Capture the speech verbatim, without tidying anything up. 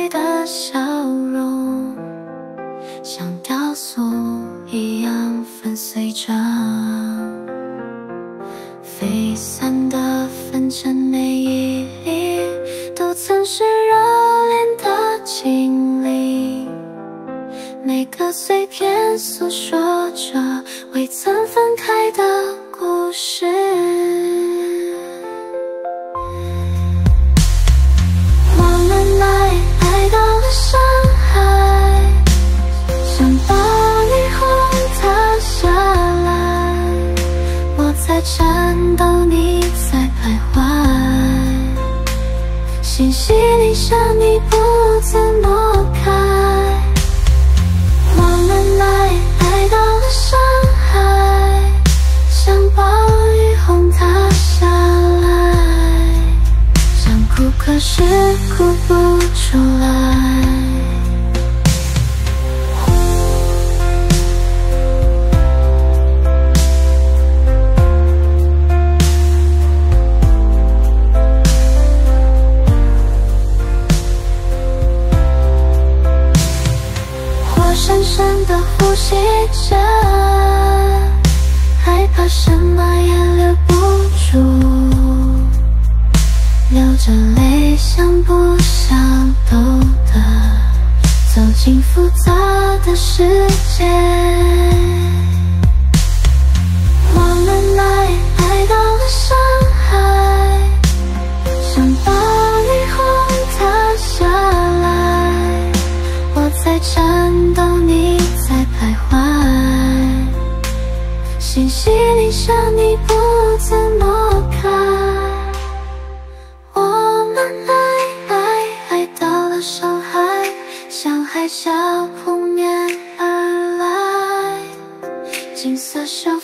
的笑容，像雕塑一样粉碎着，飞散的粉尘每一粒都曾是热恋的经历，每个碎片诉说着未曾分开的故事。我们爱爱到了上海，像暴雨轰塌下来，我在颤抖，你在徘徊，信息里想你不曾挪开。我们爱爱到了上海，像暴雨轰塌下来，想哭可是哭不出来。活生生的呼吸着，害怕什么也留不住，流着泪想不想都得走进复杂的世界。我们爱爱到了上海，像暴雨轰塌下来，我在颤抖，你在徘徊，信息里想你不曾挪开。我们爱爱爱到了上海，像海啸扑面而来，金色汹